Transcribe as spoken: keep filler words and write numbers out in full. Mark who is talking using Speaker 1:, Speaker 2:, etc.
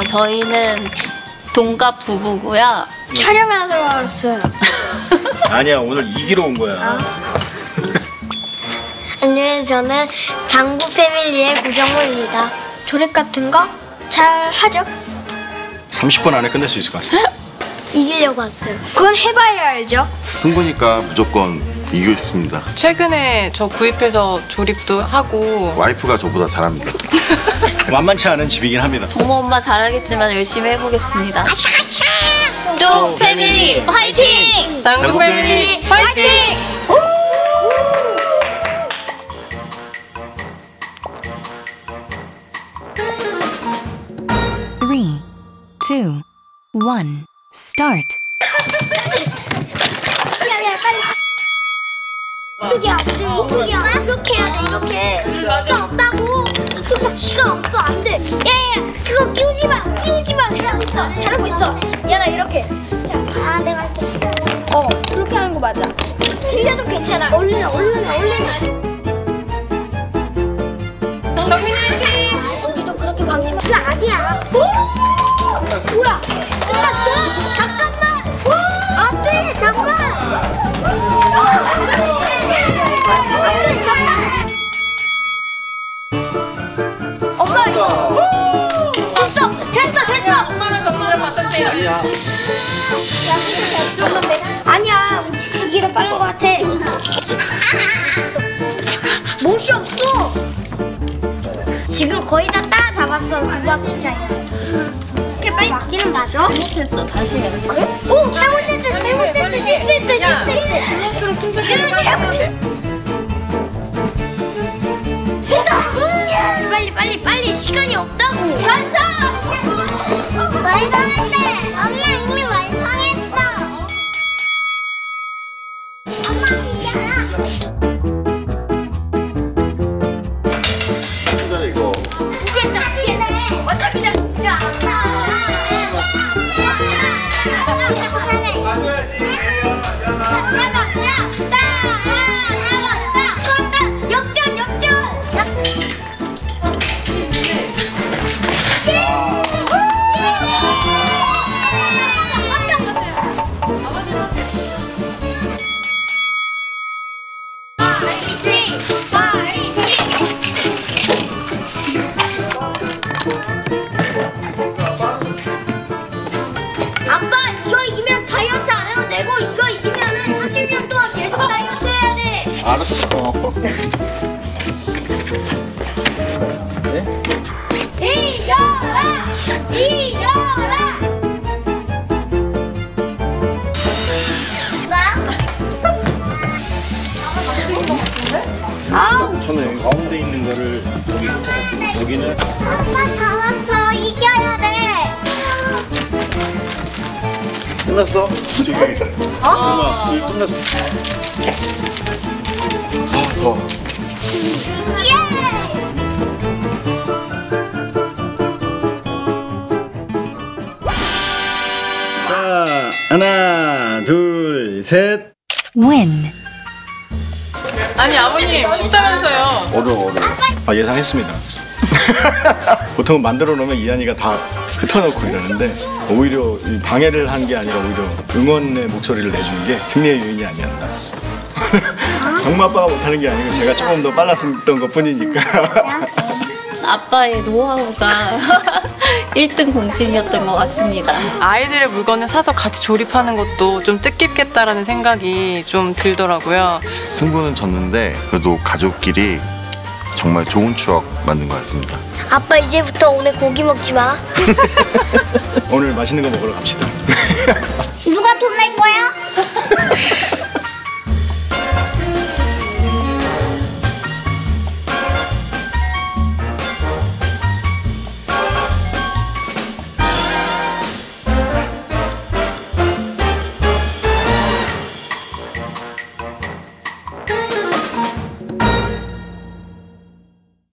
Speaker 1: 저희는 동갑 부부고요.
Speaker 2: 촬영하러 왔어요.
Speaker 3: 아니야, 오늘 이기러 온 거야.
Speaker 2: 아. 안녕하세요. 저는 장구 패밀리의 구정호입니다. 조립 같은 거 잘 하죠?
Speaker 3: 삼십 분 안에 끝낼 수 있을 것 같습니다.
Speaker 2: 이기려고 왔어요. 그건 해봐야 알죠?
Speaker 4: 승부니까 무조건 이기고 싶습니다.
Speaker 5: 최근에 저 구입해서 조립도 하고
Speaker 4: 와이프가 저보다 잘합니다.
Speaker 3: 만만치 않은 집이긴 합니다.
Speaker 1: 정모 엄마 잘하겠지만 열심히 해보겠습니다. 쪽 패밀리 화이팅!
Speaker 5: 장구 패밀리 화이팅!
Speaker 6: Three, two, one, start.
Speaker 2: 야야 빨리. 저기야, 저기야, 이렇게 해야 돼, 이렇게. 시간 없다고. 이쪽 시간 없어, 안 돼. 야야, 그거 끼우지 마, 끼우지 마. 잘하고 있어, 잘하고 있어. 야, 나 이렇게. 자, 아, 내가 할게. 어, 그렇게 하는 거 맞아. 틀려도 괜찮아. 얼른, 얼른, 얼른.
Speaker 5: 정민 화이팅!
Speaker 2: 여기도 그렇게 방심하. 그거 아니야. 뭐야? 끝났어? 잠깐만. 안 돼, 잠깐. 엄마 이거 됐어 됐어 됐어.
Speaker 5: 엄마랑 정모를 봤던 제일 아니야.
Speaker 2: 아니야 우치기가 빠른 것 같아. 못이 없어. 지금 거의 다 따라잡았어. 누가 기차야. 이렇게 빨리 맞기는 맞아?
Speaker 1: 잘못했어. 다시 해.
Speaker 2: 그래? 오 잘못했다 잘못했다 실수했다 실수했다. 잘못했다. 빨리 빨리 빨리 시간이 없다고. 완성! 완성했대. 엄마 이미 완성했어. 엄마 이겨라.
Speaker 4: 옛날에 이거
Speaker 2: 이게 다 피네. 어차피 나 진짜 안 나. 역전 역전. 아빠 이거 이기면 다이어트 안 해도 되고 이거 이기면은 사십 년 동안 계속 다이어트 해야 돼.
Speaker 3: 알았어.
Speaker 2: 이겨라! 이겨라!
Speaker 3: 저는 여기 가운데 있는 거를 여기 붙여갖고 여기는
Speaker 2: 아빠 다 왔어. 이겨야 돼.
Speaker 4: 끝났어?
Speaker 3: 저기 엄마 일 끝났어.
Speaker 4: 아, 더.
Speaker 2: 예!
Speaker 3: 자, 하나, 둘, 셋.
Speaker 6: Win.
Speaker 5: 아니 아버님 쉽다면서요.
Speaker 3: 어려워, 어려워. 아, 예상했습니다. 보통 만들어 놓으면 이한이가 다 흩어놓고 이러는데 오히려 방해를 한 게 아니라 오히려 응원의 목소리를 내주는 게 승리의 요인이 아니었나. 정모 아빠가 못하는 게 아니고 제가 조금 더 빨랐던 것 뿐이니까.
Speaker 1: 아빠의 노하우가 일 등 공신이었던 것 같습니다.
Speaker 5: 아이들의 물건을 사서 같이 조립하는 것도 좀 뜻깊겠다라는 생각이 좀 들더라고요.
Speaker 4: 승부는 졌는데 그래도 가족끼리 정말 좋은 추억 만든 것 같습니다.
Speaker 2: 아빠 이제부터 오늘 고기 먹지 마.
Speaker 3: 오늘 맛있는 거 먹으러 갑시다.